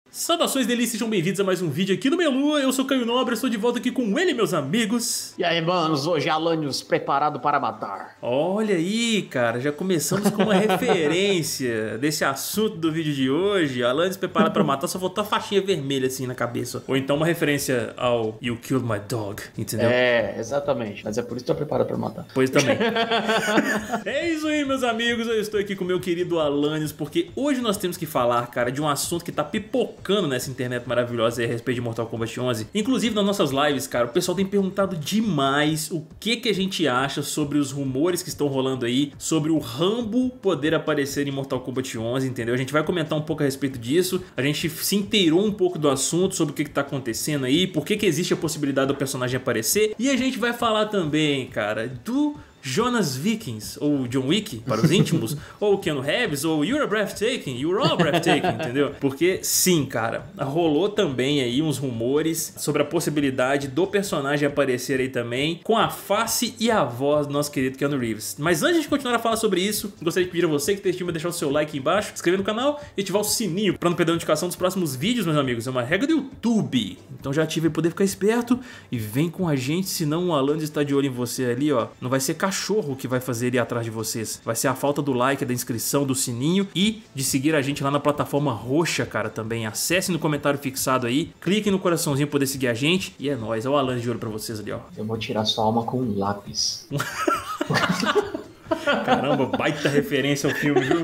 Saudações delícias, sejam bem-vindos a mais um vídeo aqui no Melu. Eu sou Caio Nobre, estou de volta aqui com ele, meus amigos. E aí, manos, hoje é Alanios preparado para matar. Olha aí, cara, já começamos com uma referência desse assunto do vídeo de hoje. Alanios preparado para matar, só faltou a faixinha vermelha assim na cabeça. Ou então uma referência ao You Killed My Dog, entendeu? É, exatamente, mas é por isso que estou preparado para matar. Pois também. É isso aí, meus amigos, eu estou aqui com o meu querido Alanios, porque hoje nós temos que falar, cara, de um assunto que tá pipocando nessa internet maravilhosa aí a respeito de Mortal Kombat 11. Inclusive nas nossas lives, cara, o pessoal tem perguntado demais o que a gente acha sobre os rumores que estão rolando aí, sobre o Rambo poder aparecer em Mortal Kombat 11, entendeu? A gente vai comentar um pouco a respeito disso, a gente se inteirou um pouco do assunto, sobre o que tá acontecendo aí, por que existe a possibilidade do personagem aparecer, e a gente vai falar também, cara, do Jonas Vikings, ou John Wick, para os íntimos, ou Keanu Reeves, ou You're Breathtaking, You're All Breathtaking, entendeu? Porque sim, cara, rolou também aí uns rumores sobre a possibilidade do personagem aparecer aí também, com a face e a voz do nosso querido Keanu Reeves. Mas antes de continuar a falar sobre isso, gostaria de pedir a você que esteja deixar o seu like aí embaixo, se inscrever no canal e ativar o sininho para não perder a notificação dos próximos vídeos, meus amigos. É uma regra do YouTube, então já ative aí poder ficar esperto e vem com a gente, senão o Alanios está de olho em você ali, ó. Não vai ser cachorro que vai fazer ele ir atrás de vocês. Vai ser a falta do like, da inscrição, do sininho e de seguir a gente lá na plataforma roxa, cara, também. Acesse no comentário fixado aí, clique no coraçãozinho pra poder seguir a gente e é nóis. Olha o Alanios de olho pra vocês ali, ó. Eu vou tirar sua alma com um lápis. Caramba, baita referência ao filme, viu?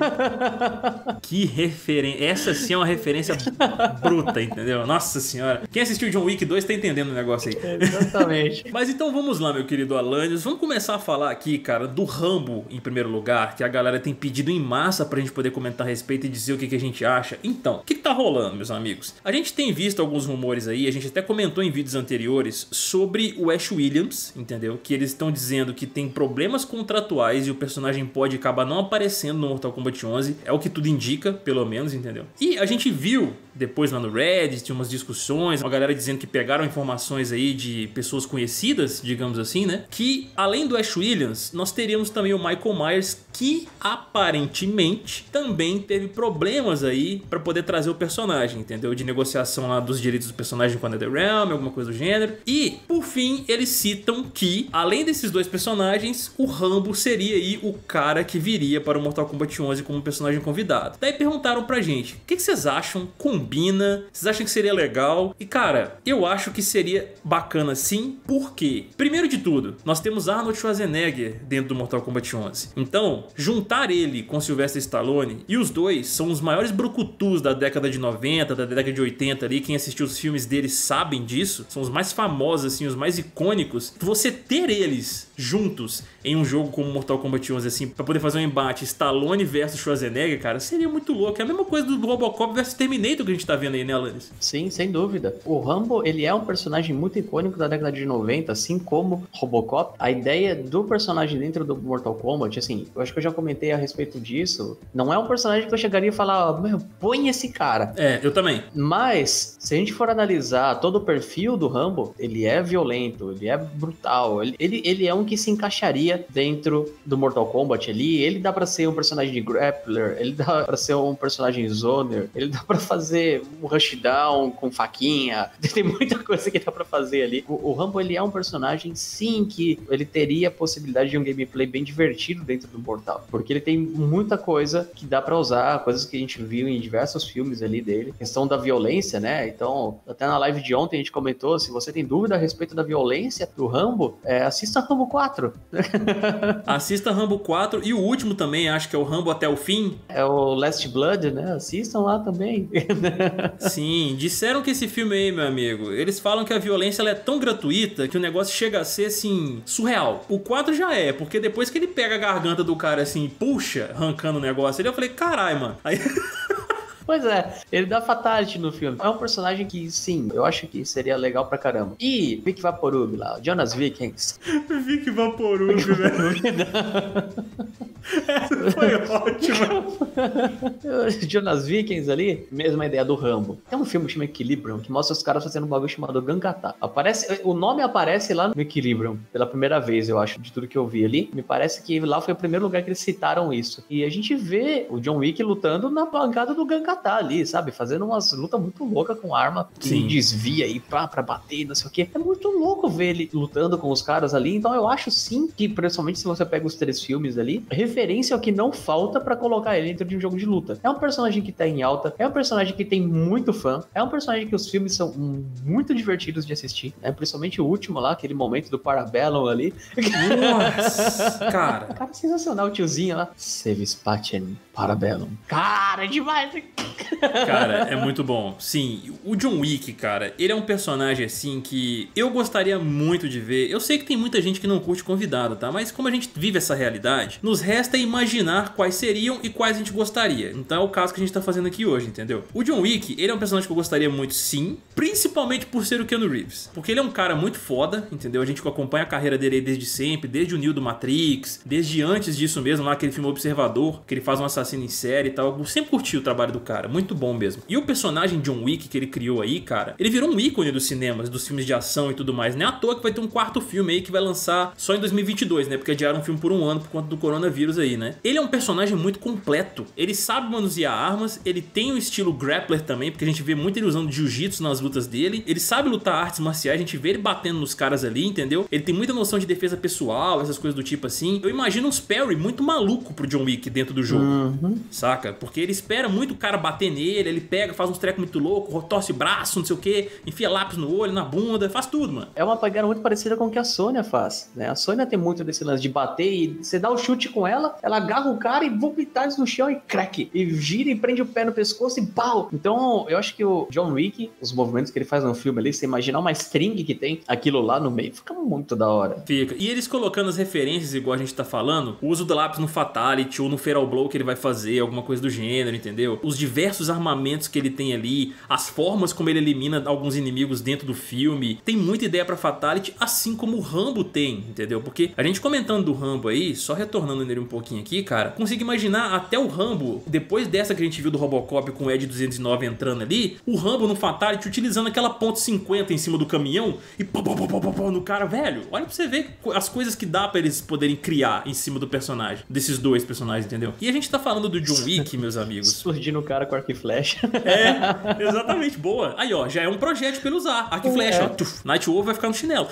Que referência. Essa sim é uma referência bruta, entendeu? Nossa senhora. Quem assistiu John Wick 2 tá entendendo o negócio aí. Exatamente. Mas então vamos lá, meu querido Alanios. Vamos começar a falar aqui, cara, do Rambo em primeiro lugar, que a galera tem pedido em massa pra gente poder comentar a respeito e dizer o que a gente acha. Então, o que tá rolando, meus amigos? A gente tem visto alguns rumores aí, a gente até comentou em vídeos anteriores sobre o Ash Williams, entendeu? Que eles estão dizendo que tem problemas contratuais e o personagem pode acabar não aparecendo no Mortal Kombat 11, é o que tudo indica, pelo menos, entendeu? E a gente viu depois lá no Reddit, tinha umas discussões, uma galera dizendo que pegaram informações aí de pessoas conhecidas, digamos assim, né? Que além do Ash Williams, nós teríamos também o Michael Myers, que aparentemente também teve problemas aí pra poder trazer o personagem, entendeu? De negociação lá dos direitos do personagem com a NetherRealm, alguma coisa do gênero. E, por fim, eles citam que, além desses dois personagens, o Rambo seria aí o cara que viria para o Mortal Kombat 11 como personagem convidado. Daí perguntaram pra gente, o que vocês acham? Combina? Vocês acham que seria legal? E cara, eu acho que seria bacana sim, porque primeiro de tudo, nós temos Arnold Schwarzenegger dentro do Mortal Kombat 11. Então, juntar ele com Sylvester Stallone, e os dois são os maiores brucutus da década de 90, da década de 80 ali, quem assistiu os filmes deles sabem disso, são os mais famosos assim, os mais icônicos. Você ter eles juntos em um jogo como Mortal Kombat 11 assim, pra poder fazer um embate Stallone versus Schwarzenegger, cara, seria muito louco. É a mesma coisa do Robocop versus Terminator que a gente tá vendo aí, né, Alanios? Sim, sem dúvida. O Rambo, ele é um personagem muito icônico da década de 90, assim como Robocop. A ideia do personagem dentro do Mortal Kombat, assim, eu acho que eu já comentei a respeito disso, não é um personagem que eu chegaria e falar, meu, põe esse cara. É, eu também. Mas, se a gente for analisar todo o perfil do Rambo, ele é violento, ele é brutal, ele é um que se encaixaria dentro do Mortal Kombat ali. Ele dá pra ser um personagem de grappler, ele dá pra ser um personagem zoner, ele dá pra fazer um rushdown com faquinha, tem muita coisa que dá pra fazer ali. O Rambo, ele é um personagem, sim, que ele teria a possibilidade de um gameplay bem divertido dentro do Mortal, porque ele tem muita coisa que dá pra usar, coisas que a gente viu em diversos filmes ali dele, questão da violência, né? Então, até na live de ontem a gente comentou, se você tem dúvida a respeito da violência do Rambo, assista Rambo 4. Assista Rambo 4 e o último também, acho que é o Rambo Até o Fim. É o Last Blood, né? Assistam lá também. Sim, disseram que esse filme aí, meu amigo, eles falam que a violência ela é tão gratuita que o negócio chega a ser, assim, surreal. O 4 já é, porque depois que ele pega a garganta do cara, assim, e puxa, arrancando o negócio ali, eu falei, carai, mano. Aí... Pois é, ele dá fatality no filme. É um personagem que, sim, eu acho que seria legal pra caramba. E Vic Vaporub lá, Jonas Vikings. Vic Vaporub, velho. Foi ótimo. Jonas Vikings ali, mesma ideia do Rambo. Tem um filme que chama Equilibrium, que mostra os caras fazendo um bagulho chamado Gankata. O nome aparece lá no Equilibrium, pela primeira vez, eu acho, de tudo que eu vi ali. Me parece que lá foi o primeiro lugar que eles citaram isso. E a gente vê o John Wick lutando na pancada do Gankata ali, sabe? Fazendo umas lutas muito loucas com arma que Sim. desvia aí pra bater, não sei o quê. É muito louco ver ele lutando com os caras ali. Então eu acho sim que, principalmente se você pega os 3 filmes ali, referência ao que não falta pra colocar ele dentro de um jogo de luta. É um personagem que tá em alta, é um personagem que tem muito fã, é um personagem que os filmes são muito divertidos de assistir, né? Principalmente o último lá, aquele momento do Parabellum ali. Nossa, cara. Cara, sensacional, o tiozinho lá. Sevispatchen Parabellum. Cara, é demais. Cara, é muito bom. Sim, o John Wick, cara, ele é um personagem assim que eu gostaria muito de ver. Eu sei que tem muita gente que não curte convidado, tá? Mas como a gente vive essa realidade, nos resta imaginar quais seriam e quais a gente gostaria. Então é o caso que a gente tá fazendo aqui hoje, entendeu? O John Wick, ele é um personagem que eu gostaria muito, sim, principalmente por ser o Keanu Reeves. Porque ele é um cara muito foda, entendeu? A gente acompanha a carreira dele desde sempre, desde o Neo do Matrix, desde antes disso mesmo, lá aquele filme Observador, que ele faz um assassino em série e tal. Eu sempre curti o trabalho do cara, muito bom mesmo. E o personagem John Wick que ele criou aí, cara, ele virou um ícone dos cinemas, dos filmes de ação e tudo mais. Não é à toa que vai ter um 4º filme aí que vai lançar só em 2022, né? Porque adiaram um filme por um ano por conta do coronavírus aí, né? Ele é um personagem muito completo. Ele sabe manusear armas, ele tem um estilo grappler também, porque a gente vê muito ele usando jiu-jitsu nas lutas dele. Ele sabe lutar artes marciais, a gente vê ele batendo nos caras ali, entendeu? Ele tem muita noção de defesa pessoal, essas coisas do tipo assim. Eu imagino uns parry muito maluco pro John Wick dentro do jogo, saca? Porque ele espera muito o cara bater nele, ele pega, faz uns trecos muito loucos, torce braço, não sei o que, enfia lápis no olho, na bunda, faz tudo, mano. É uma pegada muito parecida com o que a Sônia faz, né? A Sônia tem muito desse lance de bater e você dá o chute com ela, ela agarra o cara e vomitar no chão e crack, e gira e prende o pé no pescoço e pau. Então, eu acho que o John Wick, os movimentos que ele faz no filme ali, você imaginar uma string que tem aquilo lá no meio, fica muito da hora. Fica. E eles colocando as referências, igual a gente tá falando, o uso do lápis no Fatality ou no Fatal Blow que ele vai fazer, alguma coisa do gênero, entendeu? Os diversos armamentos que ele tem ali, as formas como ele elimina alguns inimigos dentro do filme, tem muita ideia pra Fatality, assim como o Rambo tem, entendeu? Porque a gente comentando do Rambo aí, só retornando nele um pouquinho aqui, cara, consigo imaginar até o Rambo, depois dessa que a gente viu do Robocop com o Ed 209 entrando ali, o Rambo no Fatality utilizando aquela ponto .50 em cima do caminhão e pô, no cara, velho, olha pra você ver as coisas que dá pra eles poderem criar em cima do personagem, desses dois personagens, entendeu? E a gente tá falando do John Wick, meus amigos. Explodindo o cara com arco e flecha. É, exatamente, boa. Aí, ó, já é um projétil pra ele usar. Arco e flecha, ó. Tuf, Night Wolf vai ficar no chinelo.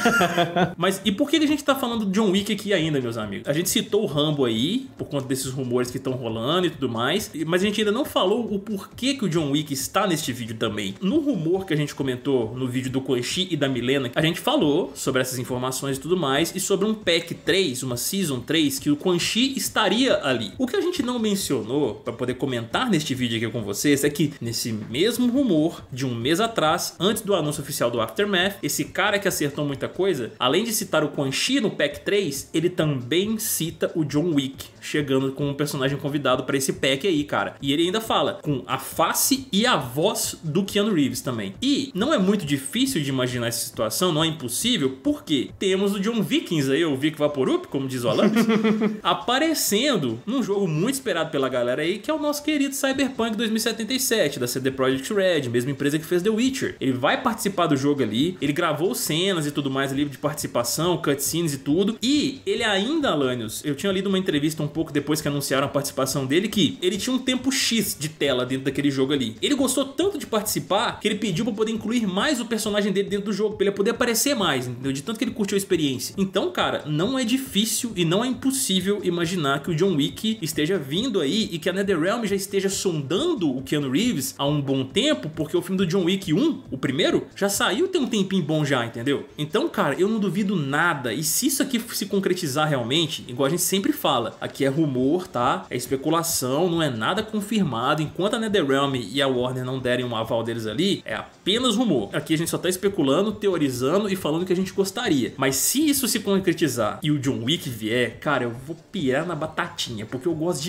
Mas e por que a gente tá falando do John Wick aqui ainda, meus amigos? A gente citou o Rambo aí, por conta desses rumores que estão rolando e tudo mais, mas a gente ainda não falou o porquê que o John Wick está neste vídeo também. No rumor que a gente comentou no vídeo do Quan Chi e da Milena, a gente falou sobre essas informações e tudo mais, e sobre um Pack 3, uma Season 3, que o Quan Chi estaria ali. O que a gente não mencionou, pra poder comentar neste vídeo aqui com vocês, é que nesse mesmo rumor, de um mês atrás, antes do anúncio oficial do Aftermath, esse cara que acertou muita coisa, além de citar o Quan Chi no Pack 3, ele também cita o John Wick, chegando com um personagem convidado pra esse pack aí, cara. E ele ainda fala com a face e a voz do Keanu Reeves também. E não é muito difícil de imaginar essa situação, não é impossível, porque temos o John Vikings aí, o Vic Vaporub, como diz o Alanis, aparecendo num jogo muito esperado pela galera aí, que é o nosso querido Cyberpunk 2077, da CD Projekt Red, mesma empresa que fez The Witcher. Ele vai participar do jogo ali, ele gravou cenas e tudo mais ali de participação, cutscenes e tudo, e ele ainda, Alanios, eu tinha lido uma entrevista um pouco depois que anunciaram a participação dele, que ele tinha um tempo X de tela dentro daquele jogo ali. Ele gostou tanto de participar, que ele pediu pra poder incluir mais o personagem dele dentro do jogo, pra ele poder aparecer mais, entendeu? De tanto que ele curtiu a experiência. Então, cara, não é difícil e não é impossível imaginar que o John Wick esteja vindo aí e que a NetherRealm já esteja sondando o Keanu Reeves há um bom tempo, porque o filme do John Wick 1, o primeiro, já saiu tem um tempinho bom já, entendeu? Então, cara, eu não duvido nada. E se isso aqui se concretizar realmente, igual a gente sempre fala, aqui é rumor, tá? É especulação, não é nada confirmado. Enquanto a NetherRealm e a Warner não derem um aval deles ali, é apenas rumor. Aqui a gente só tá especulando, teorizando e falando o que a gente gostaria. Mas se isso se concretizar e o John Wick vier, cara, eu vou pirar na batatinha, porque eu gosto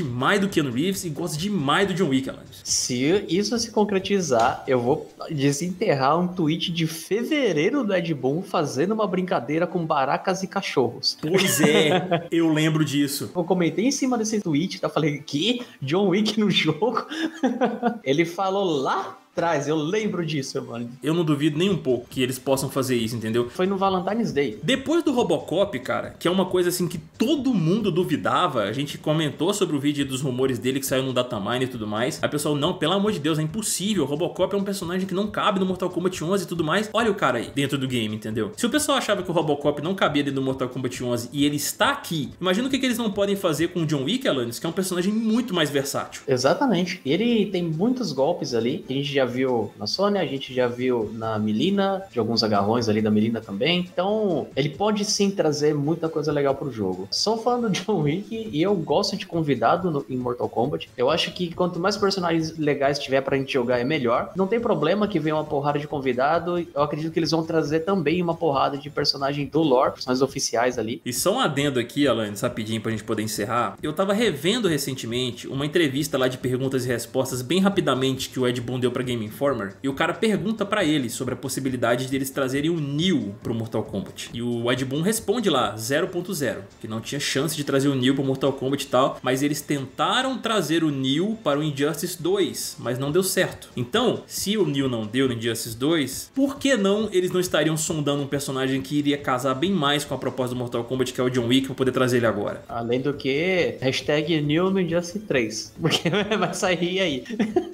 demais do Keanu Reeves e gosto demais do John Wick, Alan. Se isso se concretizar, eu vou desenterrar um tweet de fevereiro do Ed Boon fazendo uma brincadeira com baracas e cachorros. Pois é, eu lembro disso. Eu comentei em cima desse tweet, tá? Falei, que? John Wick no jogo? Ele falou lá atrás, eu lembro disso, mano. Eu não duvido nem um pouco que eles possam fazer isso, entendeu? Foi no Valentine's Day. Depois do Robocop, cara, que é uma coisa assim que todo mundo duvidava, a gente comentou sobre o vídeo dos rumores dele que saiu no Datamine e tudo mais. Aí o pessoal, não, pelo amor de Deus, é impossível. O Robocop é um personagem que não cabe no Mortal Kombat 11 e tudo mais. Olha o cara aí, dentro do game, entendeu? Se o pessoal achava que o Robocop não cabia dentro do Mortal Kombat 11 e ele está aqui, imagina o que eles não podem fazer com o John Wick, Alanis, que é um personagem muito mais versátil. Exatamente. Ele tem muitos golpes ali, que a gente já viu na Sônia, a gente já viu na Mileena, de alguns agarrões ali da Mileena também. Então, ele pode sim trazer muita coisa legal pro jogo. Sou fã do John Wick e eu gosto de convidado em Mortal Kombat. Eu acho que quanto mais personagens legais tiver pra gente jogar é melhor. Não tem problema que venha uma porrada de convidado. Eu acredito que eles vão trazer também uma porrada de personagem do lore, personagens oficiais ali. E só um adendo aqui, Alanis, rapidinho pra gente poder encerrar. Eu tava revendo recentemente uma entrevista lá de perguntas e respostas bem rapidamente que o Ed Boon deu pra Game Informer. E o cara pergunta pra ele sobre a possibilidade de eles trazerem o Neo pro Mortal Kombat. E o Ed Boon responde lá, 0.0, que não tinha chance de trazer o Neo pro Mortal Kombat e tal, mas eles tentaram trazer o Neo para o Injustice 2, mas não deu certo. Então, se o Neo não deu no Injustice 2, por que não eles não estariam sondando um personagem que iria casar bem mais com a proposta do Mortal Kombat, que é o John Wick, pra poder trazer ele agora? Além do que, hashtag Neo no Injustice 3, porque vai sair aí.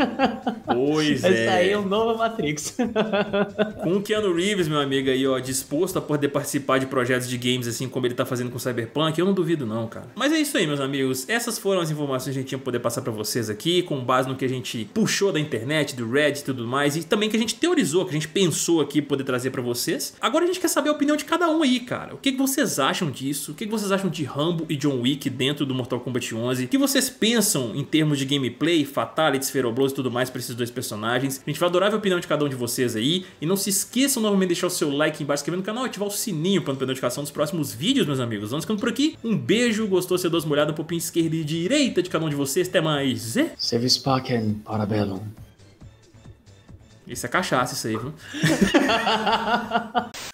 Pois vai é. Vai sair um novo Matrix. Com o Keanu Reeves, meu amigo, aí, ó, disposto a poder participar de projetos de games assim como ele tá fazendo com o Cyberpunk, eu não duvido não, cara. Mas é isso aí, meus amigos. Essas foram as informações que a gente tinha que poder passar pra vocês aqui, com base no que a gente puxou da internet, do Reddit e tudo mais, e também que a gente teorizou, que a gente pensou aqui poder trazer pra vocês. Agora a gente quer saber a opinião de cada um aí, cara. O que vocês acham disso? O que vocês acham de Rambo e John Wick dentro do Mortal Kombat 11? O que vocês pensam em termos de gameplay, fatalities, feroblows e tudo mais pra esses dois personagens? A gente vai adorar ver a opinião de cada um de vocês aí. E não se esqueçam novamente de deixar o seu like embaixo, se inscrever no canal e ativar o sininho para não perder a notificação dos próximos vídeos, meus amigos. Vamos ficando por aqui. Um beijo, gostou? Você dá uma olhada um pouquinho esquerda e direita de cada um de vocês. Até mais. Service Parken, Parabellum. Isso é cachaça, isso aí, viu?